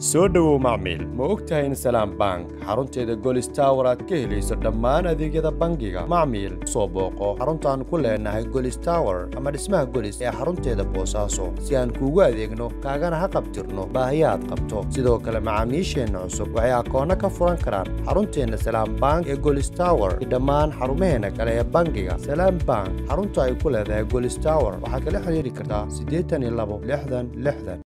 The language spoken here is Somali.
soo dhawow macmiil ma ogtahay in Salaam Bank xarunteeda Golis Tower aad ka helayso dhammaan adeegyada bangiga macmiil soo booqo xaruntaan ku leenahay Golis Tower ama dhismaha Golis ee xarunteeda Boosaaso si aan kuugu adeegno kaagana haqabtirno baahiyaad qabto sidoo kale macaamiisheena cusub waxay akoon ka furan karaan xarunteena Salaam Bank ee Golis Tower dhammaan xarumaheena kale ee bangiga Salaam Bank xarunta ay ku leedahay Golis Tower waxa kala xiriiri kartaa 82 60 60